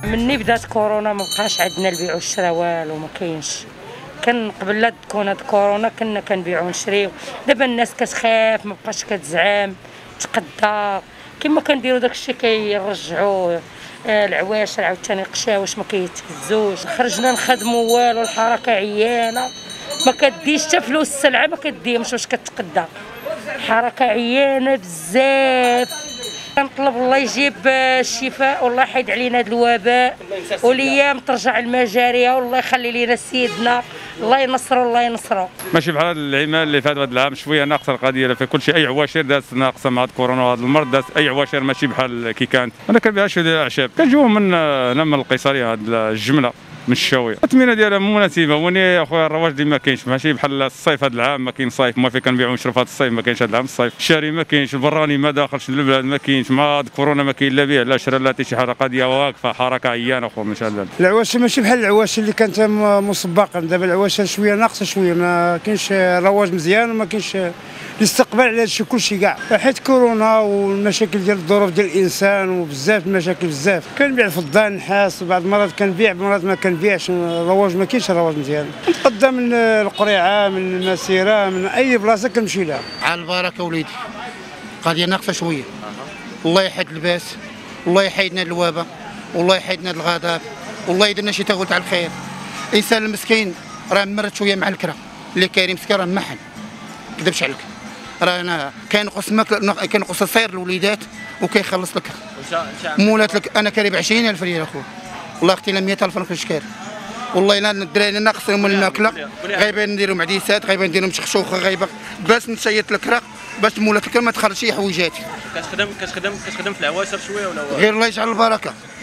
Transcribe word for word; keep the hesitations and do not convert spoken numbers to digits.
مني بدات كورونا ما بقاش عندنا البيع والشراء والو، ما كاينش. كان قبل لا تكون هاد كورونا كنا كنبيعو ونشريو، دابا الناس كتخاف ما بقاش كتزعم تقدا كما كنديروا داكشي كيرجعوا العواشر عاوتاني قشاوش ما كيتهزوش. خرجنا نخدموا والو، الحركه عيانه ما كديش حتى فلوس السلعه ما كديهمش واش كتقدا، الحركه عيانه بزاف. كنطلب الله يجيب الشفاء والله يحيد علينا هذا الوباء والايام ترجع المجاريه والله يخلي لنا سيدنا، الله ينصرو الله ينصرو. ماشي بحال العمال اللي فات هذا العام شويه ناقصه القضيه، في كل شيء اي عواشر دازت ناقصه مع كورونا وهذا المرض، دازت اي عواشر ماشي بحال كي كانت. انا كنبيع شويه ديال الاعشاب كنجيوهم من هنا من القيصريه، هاد الجمله من الشاويه. الثمنه ديالها مناسبه، وني اخويا الرواج ديما كاينش، ماشي بحال الصيف هذا العام ما كاين صيف، ما في كنبيعوا ونشرو في هذا الصيف ما كاينش هذا العام الصيف، الشاري ما كاينش، البراني ما داخلش للبلاد ما كاينش، مع كورونا ما كاين لا بيع لا شراء لا حتى شي حاجه، قضيه واقفه حركه عيانه اخويا ما شاء الله. العواشر ماشي بحال العواشر اللي كانت مسبقا، دابا العواشر شويه ناقصه شويه، ما كاينش رواج مزيان وما كاينش الاستقبال على هادشي كلشي كاع، حيت كورونا والمشاكل ديال الظروف ديال الانسان وبزاف المشاكل بزاف. كنبيع فضه نحاس وبعض المرات كنبيع مرات ما كنبيعش، الرواج ما كاينش رواج مزيان. نتقدى من القريعه من المسيره من اي بلاصه كنمشي لها. على البركه وليدي قضيه ناقصه شويه، الله يحيد الباس والله يحيدنا الوباء والله يحيدنا الغضب والله يديرنا شي تاغوت على الخير. الانسان المسكين راه مرت شويه مع الكره، اللي كاين مسكين راه محن كذبش عليك، رانا كينقص الماكله كينقص الصير الوليدات وكيخلص لك مولات لك. انا كاري ب عشرين ألف ريال اخويا والله اختي لا مية ألف فرنك شكار، والله الا الدراري ناقصين من الماكله، غايبين نديروا معديسات، غايبين نديروا مشخشوخه، غايبه باش نشيط الكرا باش مولات الكرا ما تخرج شي حويجات. كتخدم كتخدم كتخدم في العواشر شويه ولا غير الله يجعل البركه.